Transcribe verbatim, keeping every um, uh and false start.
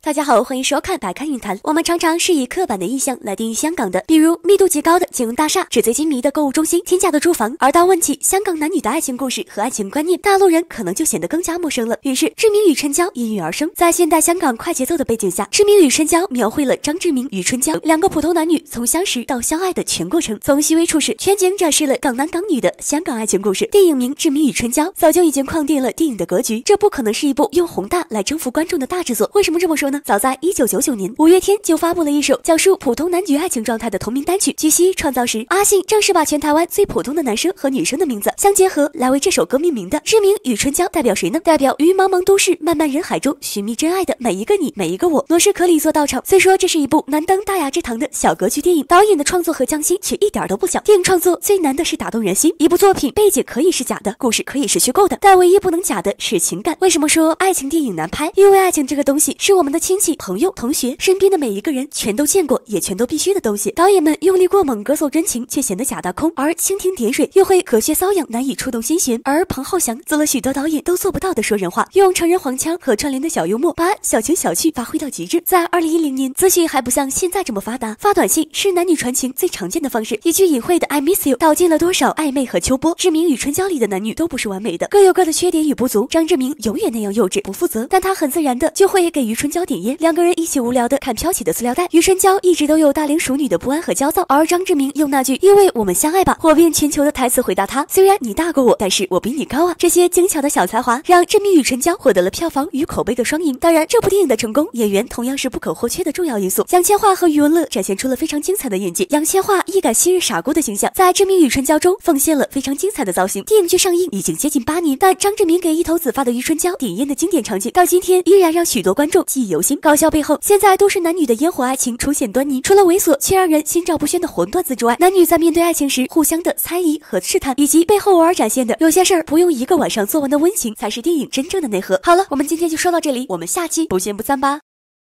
大家好，欢迎收看百看影坛。我们常常是以刻板的印象来定义香港的，比如密度极高的金融大厦、纸醉金迷的购物中心、天价的住房。而当问起香港男女的爱情故事和爱情观念，大陆人可能就显得更加陌生了。于是，志明与春娇应运而生。在现代香港快节奏的背景下，志明与春娇描绘了张志明与春娇两个普通男女从相识到相爱的全过程，从细微处事，全景展示了港男港女的香港爱情故事。电影名《志明与春娇》早就已经框定了电影的格局，这不可能是一部用宏大来征服观众的大制作。为什么这么说呢？早在一九九九年，五月天就发布了一首讲述普通男女爱情状态的同名单曲。据悉，创造时阿信正是把全台湾最普通的男生和女生的名字相结合来为这首歌命名的。志明与春娇代表谁呢？代表于茫茫都市漫漫人海中寻觅真爱的每一个你，每一个我。罗斯可里做到场。虽说这是一部难登大雅之堂的小格局电影，导演的创作和匠心却一点都不小。电影创作最难的是打动人心。一部作品背景可以是假的，故事可以是虚构的，但唯一不能假的是情感。为什么说爱情电影难拍？因为爱情这个东西是我们的亲戚、朋友、同学身边的每一个人全都见过也全都必须的东西。导演们用力过猛歌颂真情，却显得假大空，而蜻蜓点水又会隔靴搔痒，难以触动心弦。而庞浩翔做了许多导演都做不到的说人话，用成人黄腔和串联的小幽默把小情小趣发挥到极致。在二零一零年，资讯还不像现在这么发达，发短信是男女传情最常见的方式。一句隐晦的 I miss you 道尽了多少暧昧和秋波。志明与春娇里的男女都不是完美的，各有各的缺点与不足。张志明永远那样幼稚不负责，但他很自然的就会给于春娇点烟，两个人一起无聊的看飘起的塑料袋。于春娇一直都有大龄熟女的不安和焦躁，而张志明用那句因为我们相爱吧火遍全球的台词回答他，虽然你大过我，但是我比你高啊。这些精巧的小才华让志明与春娇获得了票房与口碑的双赢。当然，这部电影的成功，演员同样是不可或缺的重要因素。杨千嬅和余文乐展现出了非常精彩的演技。杨千嬅一改昔日傻姑的形象，在志明与春娇中奉献了非常精彩的造型。电影剧上映已经接近八年，但张志明给一头紫发的于春娇点烟的经典场景，到今天依然让许多观众记忆犹新。搞笑背后，现在都是男女的烟火爱情出现端倪。除了猥琐却让人心照不宣的混段子之外，男女在面对爱情时互相的猜疑和试探，以及背后偶尔展现的有些事儿不用一个晚上做完的温情，才是电影真正的内核。好了，我们今天就说到这里，我们下期不见不散吧。